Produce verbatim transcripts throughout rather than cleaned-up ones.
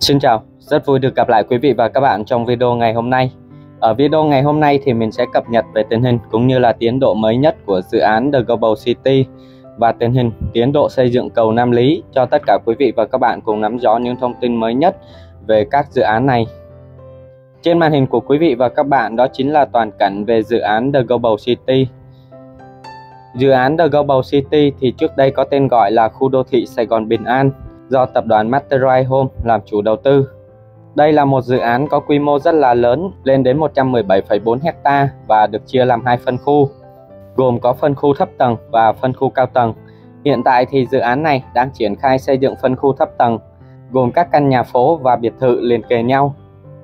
Xin chào, rất vui được gặp lại quý vị và các bạn trong video ngày hôm nay. Ở video ngày hôm nay thì mình sẽ cập nhật về tình hình cũng như là tiến độ mới nhất của dự án The Global City và tình hình tiến độ xây dựng cầu Nam Lý cho tất cả quý vị và các bạn cùng nắm rõ những thông tin mới nhất về các dự án này. Trên màn hình của quý vị và các bạn đó chính là toàn cảnh về dự án The Global City. Dự án The Global City thì trước đây có tên gọi là khu đô thị Sài Gòn Bình An, do tập đoàn Mastery Home làm chủ đầu tư. Đây là một dự án có quy mô rất là lớn, lên đến một trăm mười bảy phẩy bốn héc ta và được chia làm hai phân khu, gồm có phân khu thấp tầng và phân khu cao tầng. Hiện tại thì dự án này đang triển khai xây dựng phân khu thấp tầng, gồm các căn nhà phố và biệt thự liền kề nhau.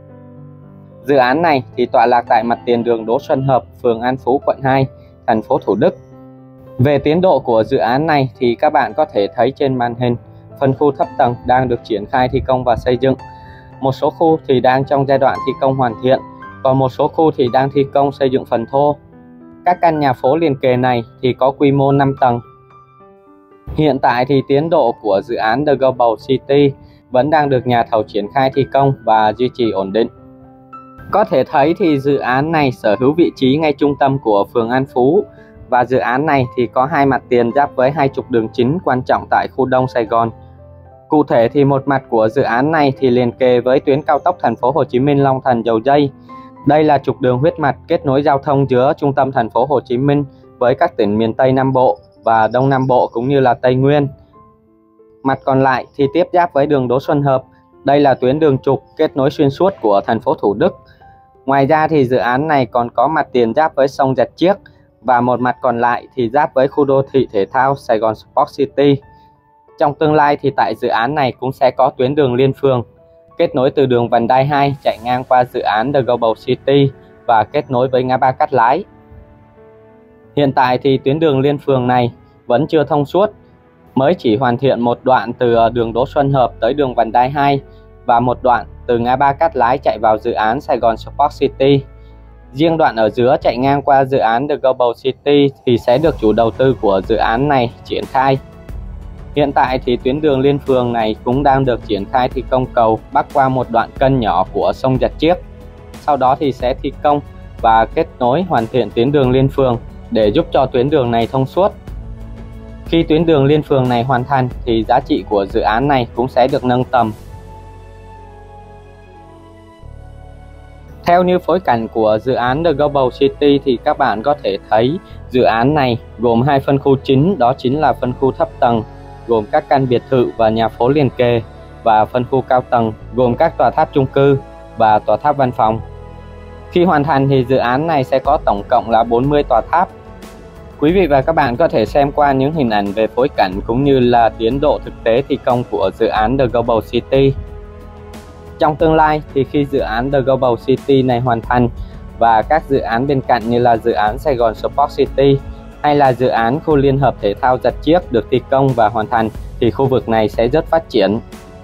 Dự án này thì tọa lạc tại mặt tiền đường Đỗ Xuân Hợp, phường An Phú, quận hai, thành phố Thủ Đức. Về tiến độ của dự án này thì các bạn có thể thấy trên màn hình. Phân khu thấp tầng đang được triển khai thi công và xây dựng. Một số khu thì đang trong giai đoạn thi công hoàn thiện, còn một số khu thì đang thi công xây dựng phần thô. Các căn nhà phố liền kề này thì có quy mô năm tầng. Hiện tại thì tiến độ của dự án The Global City vẫn đang được nhà thầu triển khai thi công và duy trì ổn định. Có thể thấy thì dự án này sở hữu vị trí ngay trung tâm của phường An Phú, và dự án này thì có hai mặt tiền giáp với hai trục đường chính quan trọng tại khu Đông Sài Gòn. Cụ thể thì một mặt của dự án này thì liền kề với tuyến cao tốc thành phố Hồ Chí Minh Long Thành Dầu Giây. Đây là trục đường huyết mạch kết nối giao thông giữa trung tâm thành phố Hồ Chí Minh với các tỉnh miền Tây Nam Bộ và Đông Nam Bộ cũng như là Tây Nguyên. Mặt còn lại thì tiếp giáp với đường Đỗ Xuân Hợp. Đây là tuyến đường trục kết nối xuyên suốt của thành phố Thủ Đức. Ngoài ra thì dự án này còn có mặt tiền giáp với sông Rạch Chiếc và một mặt còn lại thì giáp với khu đô thị thể thao Sài Gòn Sport City. Trong tương lai thì tại dự án này cũng sẽ có tuyến đường liên phường kết nối từ đường vành đai hai chạy ngang qua dự án The Global City và kết nối với ngã ba Cát Lái. Hiện tại thì tuyến đường liên phường này vẫn chưa thông suốt, mới chỉ hoàn thiện một đoạn từ đường Đỗ Xuân Hợp tới đường vành đai hai và một đoạn từ ngã ba Cát Lái chạy vào dự án Sài Gòn Sport City. Riêng đoạn ở giữa chạy ngang qua dự án The Global City thì sẽ được chủ đầu tư của dự án này triển khai. Hiện tại thì tuyến đường liên phường này cũng đang được triển khai thi công cầu bắc qua một đoạn kênh nhỏ của sông Rạch Chiếc. Sau đó thì sẽ thi công và kết nối hoàn thiện tuyến đường liên phường để giúp cho tuyến đường này thông suốt. Khi tuyến đường liên phường này hoàn thành thì giá trị của dự án này cũng sẽ được nâng tầm. Theo như phối cảnh của dự án The Global City thì các bạn có thể thấy dự án này gồm hai phân khu chính, đó chính là phân khu thấp tầng gồm các căn biệt thự và nhà phố liền kề, và phân khu cao tầng gồm các tòa tháp chung cư và tòa tháp văn phòng. Khi hoàn thành thì dự án này sẽ có tổng cộng là bốn mươi tòa tháp. Quý vị và các bạn có thể xem qua những hình ảnh về phối cảnh cũng như là tiến độ thực tế thi công của dự án The Global City. Trong tương lai thì khi dự án The Global City này hoàn thành và các dự án bên cạnh như là dự án Sài Gòn Sport City hay là dự án khu liên hợp thể thao Rạch Chiếc được thi công và hoàn thành thì khu vực này sẽ rất phát triển.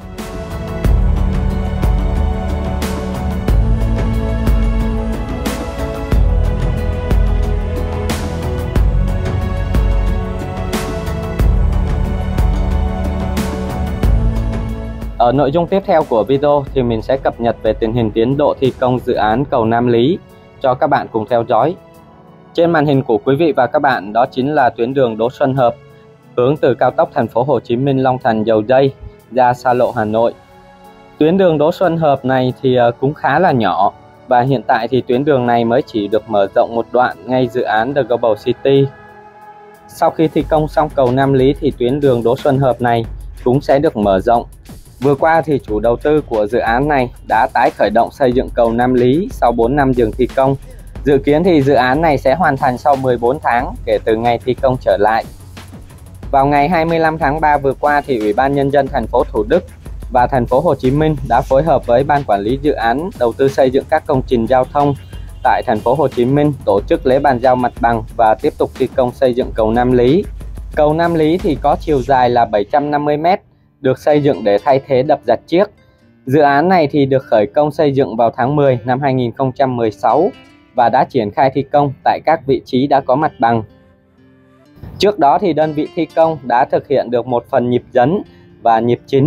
Ở nội dung tiếp theo của video thì mình sẽ cập nhật về tình hình tiến độ thi công dự án cầu Nam Lý cho các bạn cùng theo dõi. Trên màn hình của quý vị và các bạn đó chính là tuyến đường Đỗ Xuân Hợp hướng từ cao tốc thành phố Hồ Chí Minh Long Thành Dầu Giây ra xa lộ Hà Nội. Tuyến đường Đỗ Xuân Hợp này thì cũng khá là nhỏ và hiện tại thì tuyến đường này mới chỉ được mở rộng một đoạn ngay dự án The Global City. Sau khi thi công xong cầu Nam Lý thì tuyến đường Đỗ Xuân Hợp này cũng sẽ được mở rộng. Vừa qua thì chủ đầu tư của dự án này đã tái khởi động xây dựng cầu Nam Lý sau bốn năm dừng thi công. Dự kiến thì dự án này sẽ hoàn thành sau mười bốn tháng kể từ ngày thi công trở lại. Vào ngày hai mươi lăm tháng ba vừa qua thì Ủy ban Nhân dân thành phố Thủ Đức và thành phố Hồ Chí Minh đã phối hợp với Ban Quản lý Dự án đầu tư xây dựng các công trình giao thông tại thành phố Hồ Chí Minh tổ chức lễ bàn giao mặt bằng và tiếp tục thi công xây dựng cầu Nam Lý. Cầu Nam Lý thì có chiều dài là bảy trăm năm mươi mét, được xây dựng để thay thế đập Rạch Chiếc. Dự án này thì được khởi công xây dựng vào tháng mười năm hai nghìn không trăm mười sáu và đã triển khai thi công tại các vị trí đã có mặt bằng. Trước đó thì đơn vị thi công đã thực hiện được một phần nhịp dấn và nhịp chính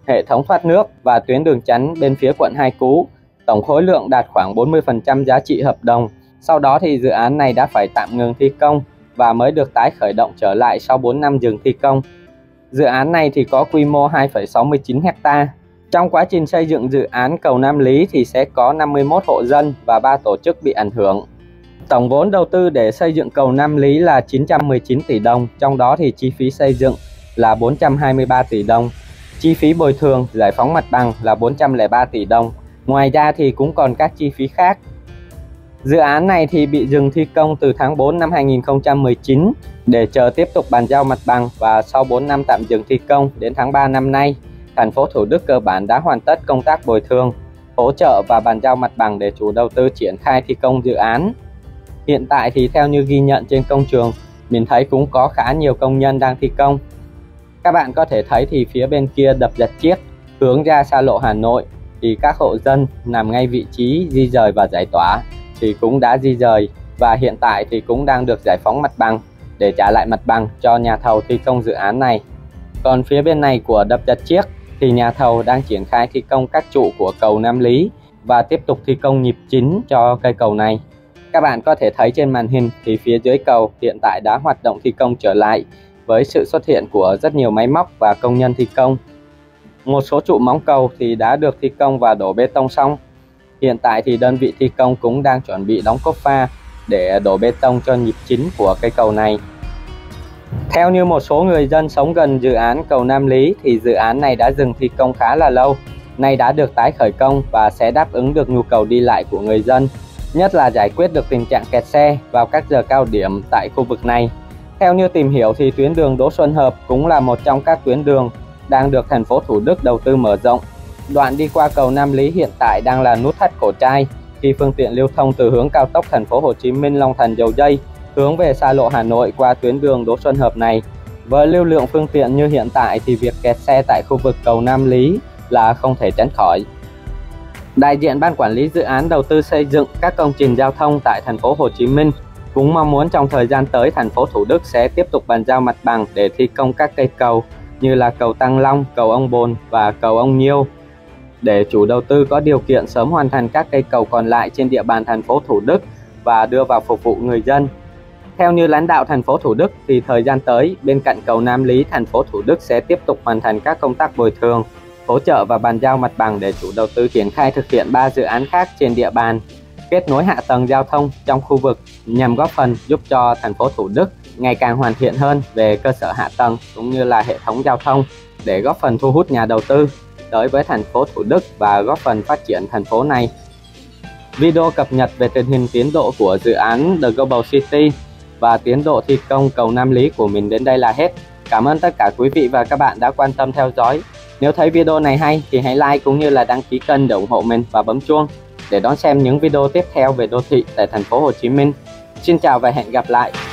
hệ thống thoát nước và tuyến đường chắn bên phía quận Hai Cú. Tổng khối lượng đạt khoảng bốn mươi phần trăm giá trị hợp đồng. Sau đó thì dự án này đã phải tạm ngừng thi công và mới được tái khởi động trở lại sau bốn năm dừng thi công. Dự án này thì có quy mô hai phẩy sáu mươi chín ha. Trong quá trình xây dựng dự án cầu Nam Lý thì sẽ có năm mươi mốt hộ dân và ba tổ chức bị ảnh hưởng. Tổng vốn đầu tư để xây dựng cầu Nam Lý là chín trăm mười chín tỷ đồng, trong đó thì chi phí xây dựng là bốn trăm hai mươi ba tỷ đồng. Chi phí bồi thường, giải phóng mặt bằng là bốn trăm lẻ ba tỷ đồng. Ngoài ra thì cũng còn các chi phí khác. Dự án này thì bị dừng thi công từ tháng tư năm hai nghìn không trăm mười chín để chờ tiếp tục bàn giao mặt bằng, và sau bốn năm tạm dừng thi công đến tháng ba năm nay, thành phố Thủ Đức cơ bản đã hoàn tất công tác bồi thường, hỗ trợ và bàn giao mặt bằng để chủ đầu tư triển khai thi công dự án. Hiện tại thì theo như ghi nhận trên công trường, mình thấy cũng có khá nhiều công nhân đang thi công. Các bạn có thể thấy thì phía bên kia đập Giật Chiếc hướng ra xa lộ Hà Nội thì các hộ dân nằm ngay vị trí di rời và giải tỏa thì cũng đã di rời, và hiện tại thì cũng đang được giải phóng mặt bằng để trả lại mặt bằng cho nhà thầu thi công dự án này. Còn phía bên này của đập Giật Chiếc thì nhà thầu đang triển khai thi công các trụ của cầu Nam Lý và tiếp tục thi công nhịp chính cho cây cầu này. Các bạn có thể thấy trên màn hình thì phía dưới cầu hiện tại đã hoạt động thi công trở lại với sự xuất hiện của rất nhiều máy móc và công nhân thi công. Một số trụ móng cầu thì đã được thi công và đổ bê tông xong. Hiện tại thì đơn vị thi công cũng đang chuẩn bị đóng cốt pha để đổ bê tông cho nhịp chính của cây cầu này. Theo như một số người dân sống gần dự án cầu Nam Lý thì dự án này đã dừng thi công khá là lâu, nay đã được tái khởi công và sẽ đáp ứng được nhu cầu đi lại của người dân, nhất là giải quyết được tình trạng kẹt xe vào các giờ cao điểm tại khu vực này. Theo như tìm hiểu thì tuyến đường Đỗ Xuân Hợp cũng là một trong các tuyến đường đang được thành phố Thủ Đức đầu tư mở rộng. Đoạn đi qua cầu Nam Lý hiện tại đang là nút thắt cổ trai khi phương tiện lưu thông từ hướng cao tốc thành phố Hồ Chí Minh Long Thành Dầu Giây hướng về xa lộ Hà Nội qua tuyến đường Đỗ Xuân Hợp này. Với lưu lượng phương tiện như hiện tại thì việc kẹt xe tại khu vực cầu Nam Lý là không thể tránh khỏi. Đại diện Ban Quản lý Dự án Đầu tư xây dựng các công trình giao thông tại thành phố Hồ Chí Minh cũng mong muốn trong thời gian tới thành phố Thủ Đức sẽ tiếp tục bàn giao mặt bằng để thi công các cây cầu như là cầu Tăng Long, cầu Ông Bồn và cầu Ông Nhiêu, để chủ đầu tư có điều kiện sớm hoàn thành các cây cầu còn lại trên địa bàn thành phố Thủ Đức và đưa vào phục vụ người dân. Theo như lãnh đạo thành phố Thủ Đức thì thời gian tới, bên cạnh cầu Nam Lý, thành phố Thủ Đức sẽ tiếp tục hoàn thành các công tác bồi thường, hỗ trợ và bàn giao mặt bằng để chủ đầu tư triển khai thực hiện ba dự án khác trên địa bàn, kết nối hạ tầng giao thông trong khu vực nhằm góp phần giúp cho thành phố Thủ Đức ngày càng hoàn thiện hơn về cơ sở hạ tầng cũng như là hệ thống giao thông, để góp phần thu hút nhà đầu tư tới với thành phố Thủ Đức và góp phần phát triển thành phố này. Video cập nhật về tình hình tiến độ của dự án The Global City và tiến độ thi công cầu Nam Lý của mình đến đây là hết. Cảm ơn tất cả quý vị và các bạn đã quan tâm theo dõi. Nếu thấy video này hay thì hãy like cũng như là đăng ký kênh để ủng hộ mình và bấm chuông để đón xem những video tiếp theo về đô thị tại thành phố Hồ Chí Minh. Xin chào và hẹn gặp lại.